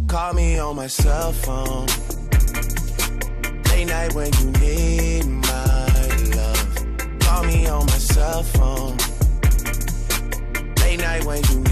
Call me on my cell phone. Late night when you need my love. Call me on my cell phone. Late night when you